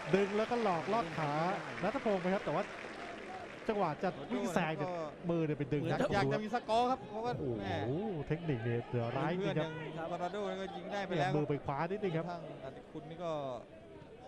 ดึงแล้วก็หลอกลอดขานัทพงศ์ไปครับแต่ว่าจังหวะจะวิ่งแซงเนี่ยมือเนี่ยไปดึงอยากจะมีสกอร์ครับเพราะว่าโอ้แม่โหเทคนิคเนี่ยเดือดร้ายจริงครับโรนัลโดก็ยิงได้ไปแล้วมือไปคว้านิดนึงครับทางอติคุณนี่ก็